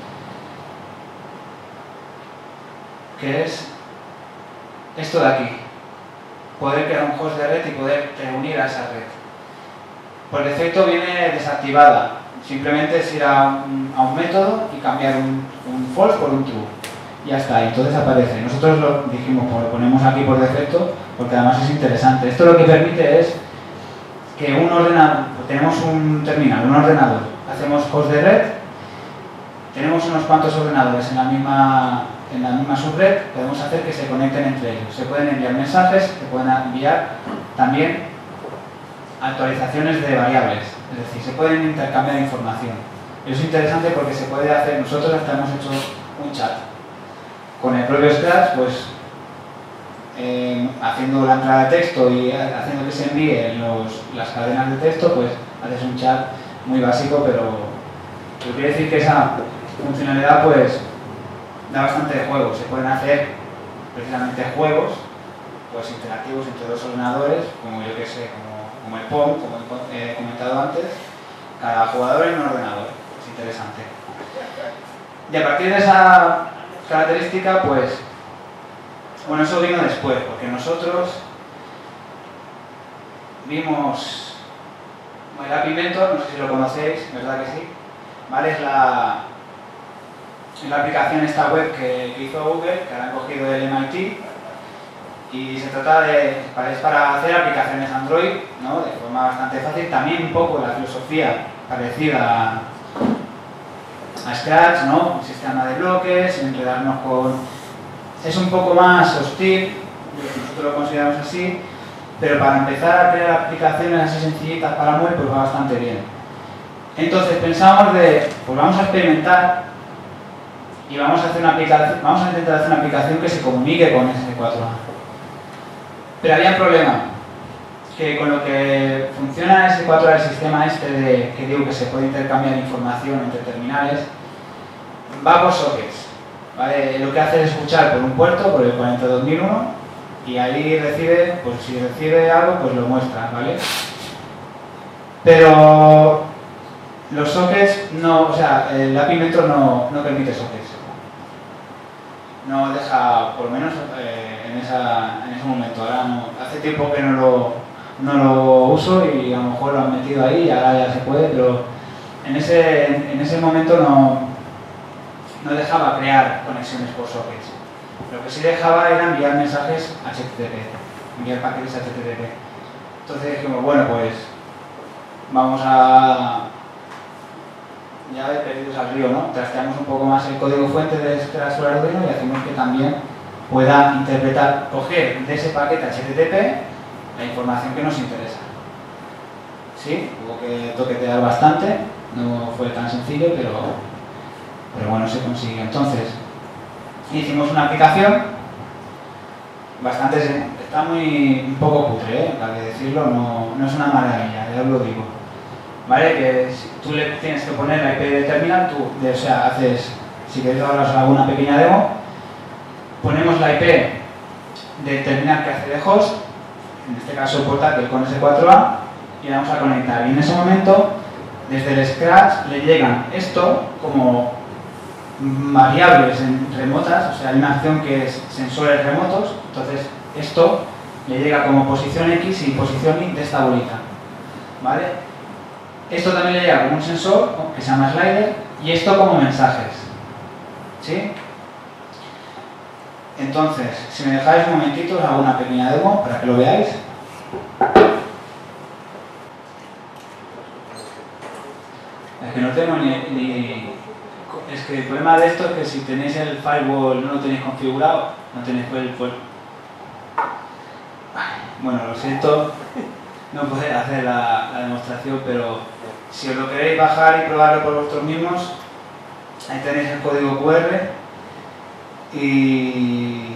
que es esto de aquí. Poder crear un host de red y poder reunir a esa red. Por defecto viene desactivada. Simplemente es ir a un, a un método y cambiar un, un false por un true. ya está, y entonces aparece. Nosotros lo dijimos, pues lo ponemos aquí por defecto, porque además es interesante. Esto lo que permite es que un ordenador, tenemos un terminal, un ordenador, hacemos host de red, tenemos unos cuantos ordenadores en la misma, en la misma subred, podemos hacer que se conecten entre ellos. Se pueden enviar mensajes, se pueden enviar también actualizaciones de variables, es decir, se pueden intercambiar información. Es interesante porque se puede hacer, nosotros hasta hemos hecho un chat con el propio Scratch, pues eh, haciendo la entrada de texto y haciendo que se envíen los, las cadenas de texto, pues haces un chat muy básico, pero, pero quiere decir que esa funcionalidad pues da bastante de juego. Se pueden hacer precisamente juegos pues interactivos entre dos ordenadores, como yo que sé, como, como el Pong, como he comentado antes, cada jugador en un ordenador. Es interesante. Y a partir de esa característica, pues, bueno, eso vino después, porque nosotros vimos el App Inventor, no sé si lo conocéis, ¿verdad que sí? ¿Vale? Es la, es la aplicación esta web que, que hizo Google, que han cogido del M I T, y se trata de, es para hacer aplicaciones Android, ¿no? De forma bastante fácil, también un poco la filosofía parecida a, a Scratch, ¿no? Un sistema de bloques, enredarnos con... Es un poco más hostil, nosotros lo consideramos así, pero para empezar a crear aplicaciones así sencillitas para móvil, pues va bastante bien. Entonces pensamos de, pues vamos a experimentar y vamos a hacer una aplicación, vamos a intentar hacer una aplicación que se comunique con ese cuatro A. Pero había un problema, que con lo que funciona ese cuatro A, el sistema este de, que digo que se puede intercambiar información entre terminales, va por sockets, ¿vale? Lo que hace es escuchar por un puerto, por el cuarenta y dos mil uno, y ahí recibe, pues si recibe algo, pues lo muestra, ¿vale? Pero los sockets no, o sea, el App Inventor no, no permite sockets. No deja, por lo menos eh, en, esa, en ese momento. Ahora no, hace tiempo que no lo, no lo uso y a lo mejor lo han metido ahí y ahora ya se puede, pero en ese, en, en ese momento no, no dejaba crear conexiones por sockets. Lo que sí dejaba era enviar mensajes H T T P, enviar paquetes H T T P. Entonces dijimos, bueno, pues vamos a... ya he perdido al río, ¿no? Trasteamos un poco más el código fuente de Scratch sobre Arduino y hacemos que también pueda interpretar, coger de ese paquete H T T P la información que nos interesa. Sí, hubo que toquetear bastante, no fue tan sencillo, pero, pero bueno, se consiguió. Entonces, hicimos una aplicación bastante, está muy, un poco cutre, ¿eh? Para decirlo, no, no es una maravilla, ya os lo digo. ¿Vale? Que si tú le tienes que poner la I P del terminal, tú, de, o sea, haces, si queréis ahora os hago una pequeña demo, ponemos la I P del terminal que hace de host, en este caso portátil con ese cuatro A, y vamos a conectar. Y en ese momento, desde el Scratch, le llegan esto como variables remotas, o sea, hay una acción que es sensores remotos, entonces esto le llega como posición X y posición Y de esta bolita. ¿Vale? Esto también le llega como un sensor que se llama slider y esto como mensajes. ¿Sí? Entonces, si me dejáis un momentito, os hago una pequeña demo para que lo veáis. Es que no tengo ni, ni... Es que el problema de esto es que si tenéis el firewall, no lo tenéis configurado, no tenéis el... Bueno, lo siento, no podré hacer la, la demostración, pero si os lo queréis bajar y probarlo por vosotros mismos, ahí tenéis el código Q R y...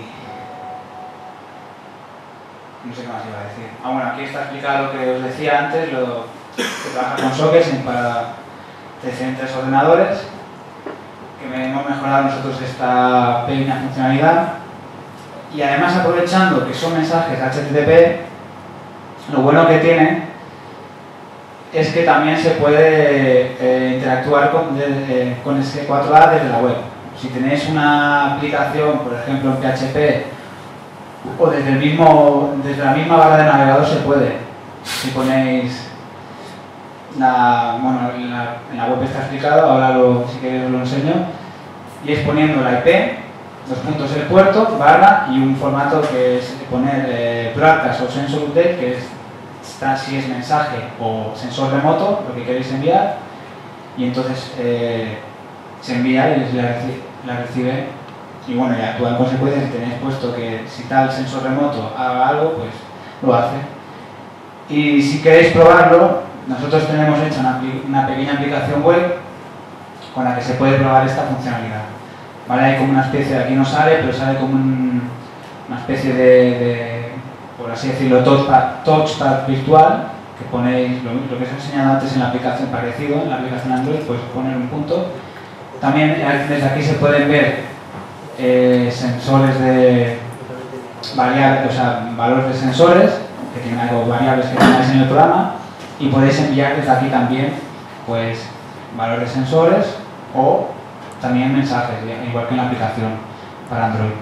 no sé qué más iba a decir. Ah, bueno, aquí está explicado lo que os decía antes, lo que trabaja con sockets para diferentes ordenadores, que hemos mejorado nosotros esta pequeña funcionalidad. Y además, aprovechando que son mensajes H T T P, lo bueno que tiene es que también se puede eh, interactuar con, de, eh, con ese cuatro A desde la web. Si tenéis una aplicación, por ejemplo en P H P, o desde, el mismo, desde la misma barra de navegador se puede. Si ponéis, la, bueno, en la, en la web está explicado, ahora lo, si queréis os lo enseño, y es poniendo la I P Dos puntos el puerto, barra y un formato que es poner eh, broadcast o sensor update, que es, está si es mensaje o sensor remoto, lo que queréis enviar, y entonces eh, se envía y la, reci la recibe, y bueno, ya actúa en consecuencia. Si tenéis puesto que si tal sensor remoto haga algo, pues lo hace. Y si queréis probarlo, nosotros tenemos hecha una, una pequeña aplicación web con la que se puede probar esta funcionalidad. Vale, hay como una especie, de aquí no sale, pero sale como un, una especie de, de, por así decirlo, touchpad, touchpad virtual, que ponéis lo, lo que os he enseñado antes en la aplicación parecido, en la aplicación Android, pues poner un punto. También desde aquí se pueden ver eh, sensores de variables, o sea, valores de sensores, que tienen algo variables que tengáis en el programa, y podéis enviar desde aquí también, pues, valores de sensores o también mensajes, igual que en la aplicación para Android.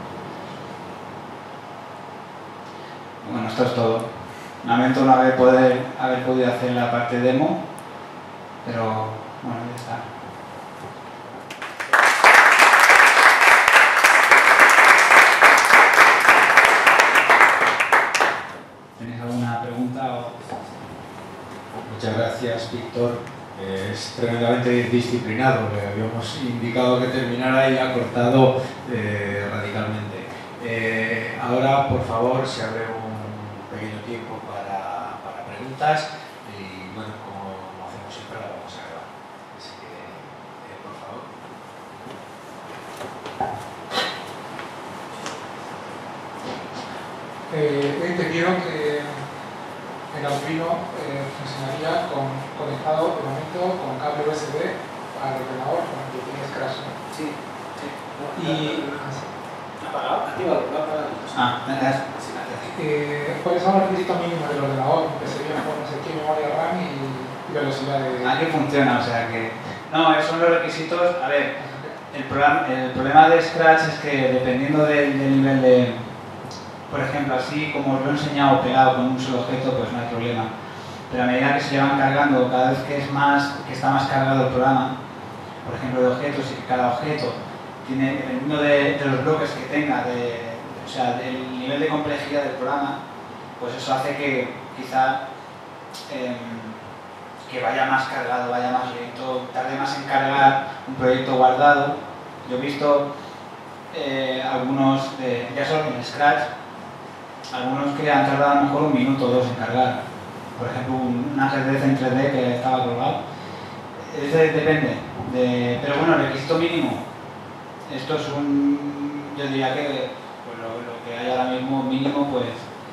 Bueno, esto es todo. Lamento no haber, poder, haber podido hacer la parte demo, pero bueno, ya está. ¿Tenéis alguna pregunta? O... Muchas gracias, Víctor. Eh, es tremendamente disciplinado. Le habíamos indicado que terminara y ha cortado eh, radicalmente. Eh, ahora, por favor, se abre un pequeño tiempo para, para preguntas y, bueno, como hacemos siempre, la vamos a grabar. Así que, eh, por favor. Eh, he entendido que el Arduino eh, funcionaría con, conectado de momento con cable U S B al ordenador con el que tiene Scratch, ¿no? Sí, sí. Y... ¿Apagado? Activado, lo ha apagado. Ah, gracias. Eh, ¿Cuáles son los requisitos mínimos del ordenador? Empezaría con no sé qué memoria RAM y velocidad de... Aquí funciona, o sea que... No, esos son los requisitos. A ver, el, programa, el problema de Scratch es que dependiendo del, del nivel de... Por ejemplo, así como os lo he enseñado pegado con un solo objeto, pues no hay problema. Pero a medida que se van cargando, cada vez que es más, que está más cargado el programa, por ejemplo, de objetos, y que cada objeto tiene, dependiendo de, de los bloques que tenga, de, o sea, del nivel de complejidad del programa, pues eso hace que quizá eh, que vaya más cargado, vaya más lento, tarde más en cargar un proyecto guardado. Yo he visto eh, algunos, de, ya solo en Scratch, algunos que han tardado a lo mejor un minuto o dos en cargar. Por ejemplo, un, un ajedrez en tres D que estaba colgado. Eso depende. De, pero bueno, el requisito mínimo. Esto es un... Yo diría que pues lo, lo que hay ahora mismo mínimo, pues...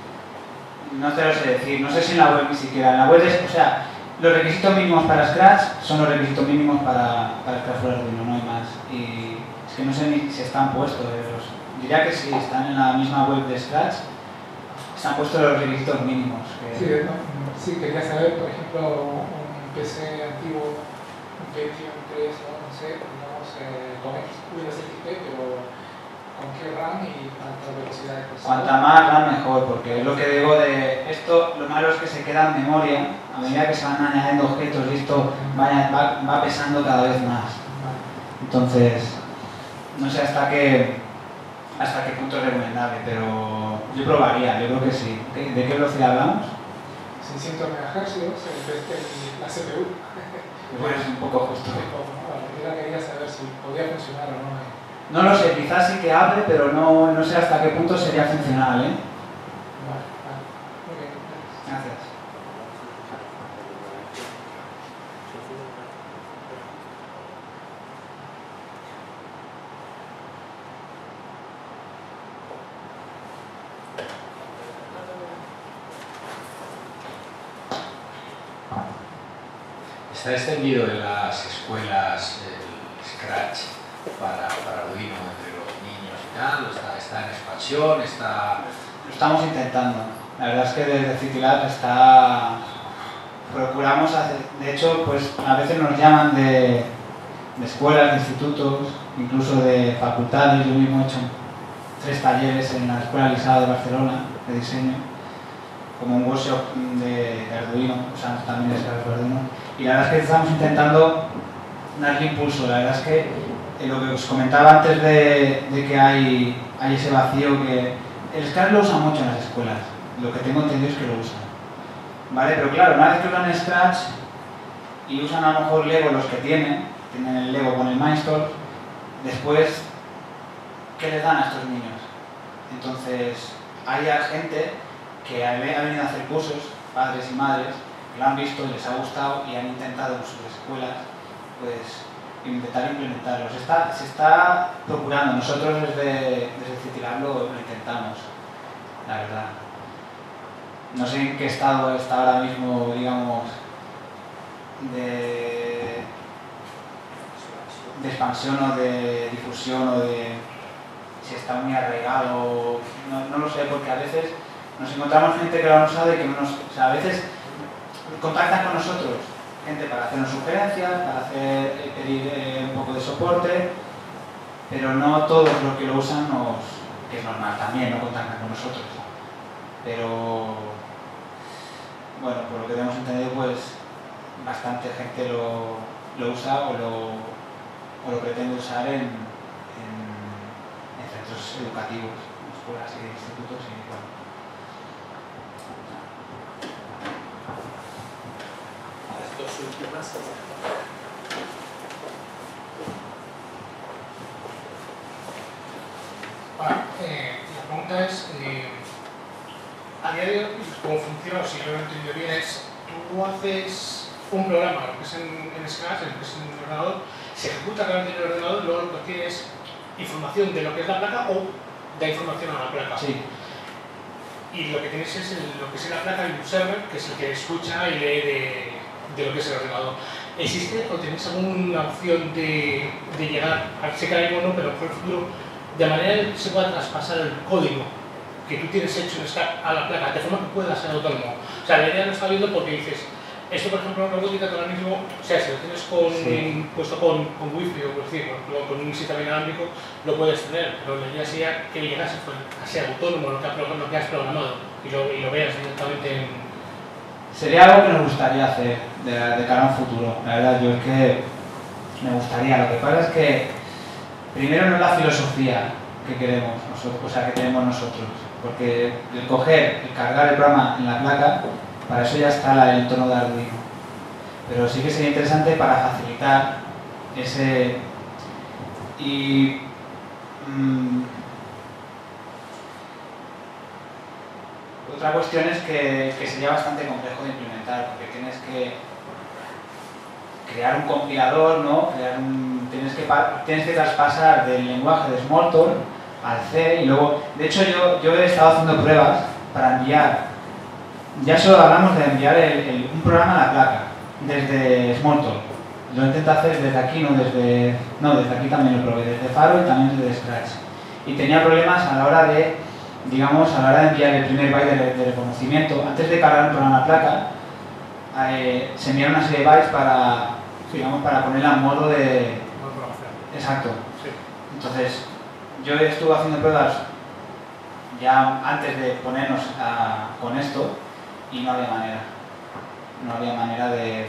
No te lo sé decir. No sé si en la web ni siquiera. En la web es... O sea, los requisitos mínimos para Scratch son los requisitos mínimos para, para Scratch for Arduino, no hay más. Y es que no sé ni si están puestos. Los, diría que sí, están en la misma web de Scratch. Se han puesto los requisitos mínimos. Que... Sí, no, sí, quería saber, por ejemplo, un P C antiguo, un Pentium tres, ¿no? No sé, digamos, eh, con Windows X P, pero con qué RAM y cuánta velocidad de procesador. Cuanta más RAM mejor, porque es lo que digo de esto, lo malo es que se queda en memoria, a medida que se van añadiendo objetos y esto vaya, va, va pesando cada vez más. Entonces, no sé hasta qué... hasta qué punto es recomendable, pero yo probaría, yo creo que sí. ¿De qué velocidad hablamos? seiscientos megahercios, la C P U. Pues es un poco justo. Yo quería saber si podía funcionar o no. No lo sé, quizás sí que hable, pero no, no sé hasta qué punto sería funcional, ¿eh? Vale, vale. Muy bien, gracias. Está extendido en las escuelas el Scratch para, para Arduino entre los niños y tal, está, está en expansión, está... Lo estamos intentando. La verdad es que desde CityLab está... procuramos hacer... De hecho, pues a veces nos llaman de, de escuelas, de institutos, incluso de facultades. Yo mismo he hecho tres talleres en la Escuela Lisada de Barcelona de diseño, como un workshop de, de Arduino, usamos también el Arduino. Y la verdad es que estamos intentando darle impulso. La verdad es que eh, lo que os comentaba antes de, de que hay, hay ese vacío que... El Scratch lo usan mucho en las escuelas, lo que tengo entendido es que lo usan. ¿Vale? Pero claro, una vez que usan Scratch y usan a lo mejor Lego los que tienen, tienen el Lego con el Mindstorm, después, ¿qué les dan a estos niños? Entonces, hay gente que ha venido a hacer cursos, padres y madres, que lo han visto, les ha gustado y han intentado en sus escuelas, pues, intentar implementarlo. Se está, se está procurando, nosotros desde, desde Citilab lo, lo intentamos, la verdad. No sé en qué estado está ahora mismo, digamos, de, de expansión o de difusión o de si está muy arraigado, no, no lo sé, porque a veces nos encontramos gente que lo han usado y que no nos... O sea, a veces contactan con nosotros gente para hacernos sugerencias, para hacer, pedir eh, un poco de soporte, pero no todos los que lo usan nos, que es normal también, no contactan con nosotros. Pero, bueno, por lo que hemos entendido, pues bastante gente lo, lo usa o lo, o lo pretende usar en, en, en centros educativos, en escuelas y institutos y bueno. Dos últimas. Vale, eh, la pregunta es, eh, a día de hoy, ¿cómo funciona? Si yo lo he entendido bien, es, tú haces un programa, lo que es en, en Scratch, lo que es en el ordenador, se ejecuta a través del ordenador, luego lo que tienes información de lo que es la placa o da información a la placa. Sí. Y lo que tienes es el, lo que es la placa y un server, que es el que escucha y lee de, de lo que es el ordenador. ¿Existe o tenéis alguna opción de, de llegar, sé que ahora mismo no, pero por el futuro, de manera que se pueda traspasar el código que tú tienes hecho en Scratch a la placa, de forma que pueda ser autónomo? O sea, la idea no está viendo porque dices, esto por ejemplo en robótica que ahora mismo, o sea, si lo tienes con, sí. puesto con, con wifi o por decir, con, con un sistema inalámbrico, lo puedes tener, pero la idea sería que llegase a ser autónomo lo que, lo que has programado y lo, y lo veas directamente en... Sería algo que nos gustaría hacer de, de cara a un futuro. La verdad, yo es que me gustaría. Lo que pasa es que primero no es la filosofía que queremos nosotros, o sea, que tenemos nosotros, porque el coger, el cargar el programa en la placa, para eso ya está la, el entorno de Arduino. Pero sí que sería interesante para facilitar ese y mmm, otra cuestión es que, que sería bastante complejo de implementar, porque tienes que crear un compilador, ¿no? Crear un, tienes, que, tienes que traspasar del lenguaje de Smalltalk al C y luego... De hecho, yo, yo he estado haciendo pruebas para enviar, ya solo hablamos de enviar el, el, un programa a la placa, desde Smalltalk. Lo intento hacer desde aquí, no desde... No, desde aquí también lo probé, desde Faro y también desde Scratch. Y tenía problemas a la hora de... digamos, a la hora de enviar el primer byte de, de reconocimiento, antes de cargar un programa a la placa, eh, se enviaron una serie de bytes para, digamos, para ponerla en modo de... Exacto. Sí. Entonces, yo estuve haciendo pruebas ya antes de ponernos a, con esto y no había manera. No había manera de,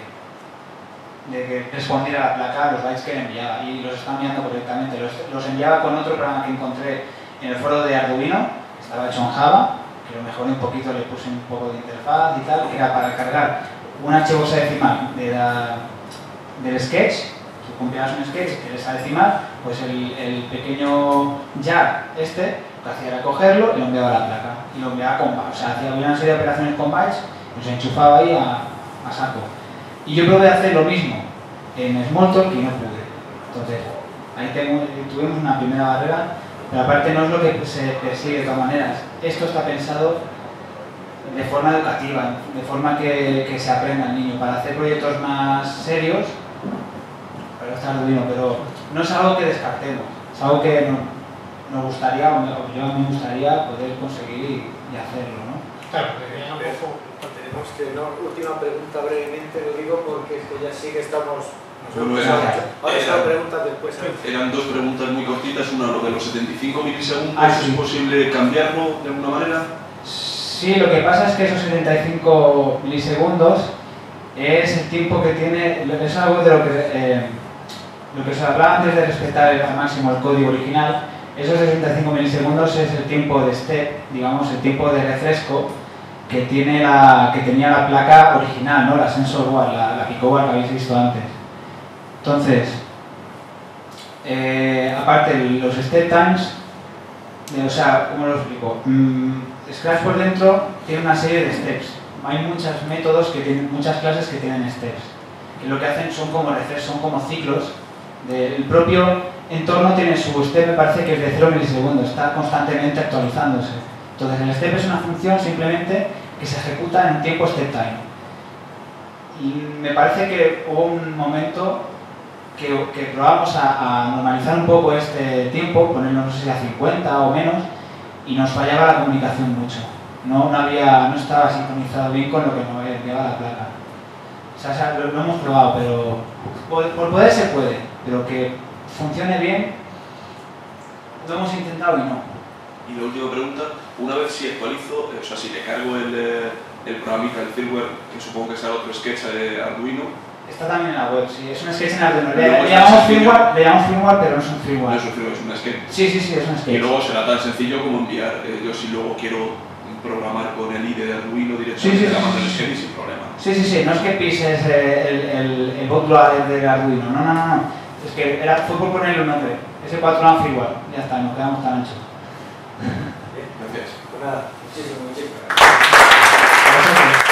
de que respondiera a la placa los bytes que le enviaba y los estaba enviando correctamente. Los, los enviaba con otro programa que encontré en el foro de Arduino, estaba hecho en Java, que lo mejoré un poquito, le puse un poco de interfaz y tal, que era para cargar un hexadecimal de la, del sketch. Si compilabas un sketch que es hexadecimal, pues el, el pequeño jar este, lo que hacía era cogerlo y lo enviaba a la placa. Y lo enviaba con bytes, o sea, hacía una serie de operaciones con bytes, y se enchufaba ahí a, a saco. Y yo probé hacer lo mismo en Smalltalk y no pude. Entonces, ahí tengo, tuvimos una primera barrera. Pero aparte no es lo que se persigue de todas maneras. Esto está pensado de forma educativa, de forma que, que se aprenda el niño, para hacer proyectos más serios, para estar Arduino, pero no es algo que descartemos, es algo que no, nos gustaría, o yo me gustaría poder conseguir y, y hacerlo, ¿no? Claro, que un poco... Tenemos que, no, última pregunta brevemente, lo digo porque es que ya sí que estamos... Bueno, era, Ahora era, preguntas después. eran dos preguntas muy cortitas, una lo de los setenta y cinco milisegundos, ah, sí. ¿es posible cambiarlo de alguna manera? Sí, lo que pasa es que esos setenta y cinco milisegundos es el tiempo que tiene, es algo de lo que, eh, Lo que os hablaba antes de respetar al máximo el código original, esos sesenta y cinco milisegundos es el tiempo de step, digamos, el tiempo de refresco que, tiene la, que tenía la placa original, ¿no? La sensor board, la, la Picoboard que habéis visto antes. Entonces, eh, aparte los step times, eh, o sea, ¿cómo lo explico? Mm, Scratch por dentro tiene una serie de steps. Hay muchos métodos que tienen, muchas clases que tienen steps, que lo que hacen son como refrescos, son como ciclos. El propio entorno tiene su step, me parece que es de cero milisegundos, está constantemente actualizándose. Entonces el step es una función simplemente que se ejecuta en tiempo step time. Y me parece que hubo un momento que, que probamos a, a normalizar un poco este tiempo, ponerlo no sé si a cincuenta o menos, y nos fallaba la comunicación mucho. No, no, había, no estaba sincronizado bien con lo que nos enviaba la placa. O sea, o sea lo, lo hemos probado, pero por, por poder se puede, pero que funcione bien, lo hemos intentado y no. Y la última pregunta, una vez si actualizo, o sea, si le cargo el, el programita, el firmware, que supongo que será otro sketch de Arduino. Está también en la web, sí, es un sketch en Arduino. Le, le, llamamos firmware, le llamamos firmware, pero no es un firmware. No es un firmware, es un sketch. Sí, sí, sí, es un sketch. Y luego será tan sencillo como enviar, eh, yo si luego quiero programar con el I D E de Arduino directamente, sí, sí, la mando sí, el sí. sketch sin problema. Sí, sí, sí, no es que pises eh, el, el, el bootloader del Arduino, no, no, no, no. Es que era, fue por ponerle un nombre, ese cuatro a firmware, ya está, nos quedamos tan anchos. Gracias. Pues nada, muchísimo, muchísimas Gracias.